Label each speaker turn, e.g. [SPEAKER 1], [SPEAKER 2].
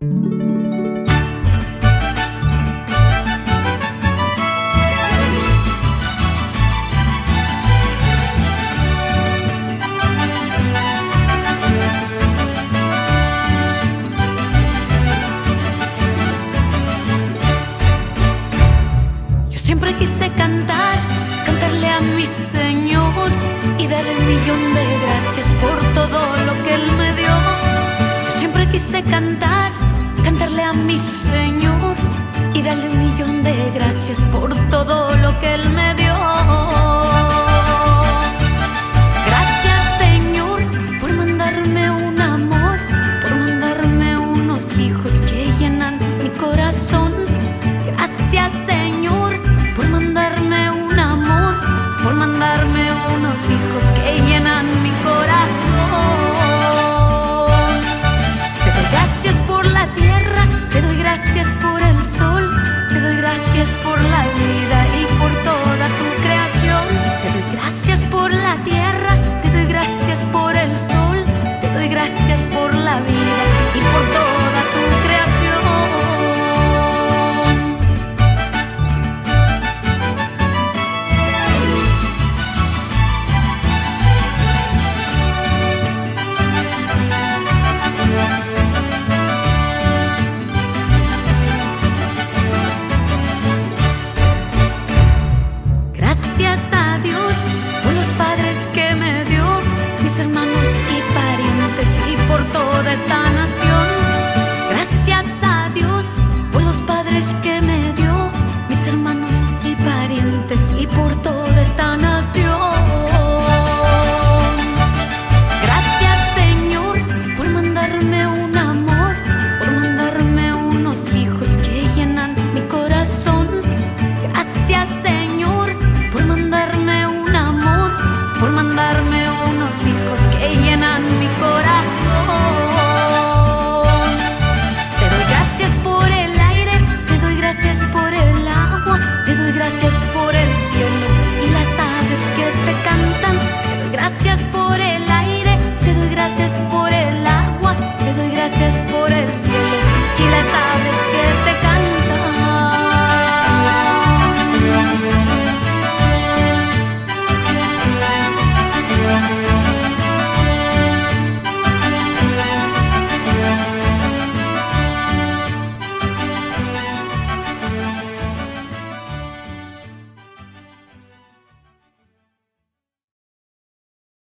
[SPEAKER 1] Siempre quise cantar, cantarle a mi Señor y darle 1.000.000 de gracias por todo lo que Él me dio. Yo siempre quise cantar, cantarle a mi Señor y darle 1.000.000 de gracias por todo lo que Él me dio.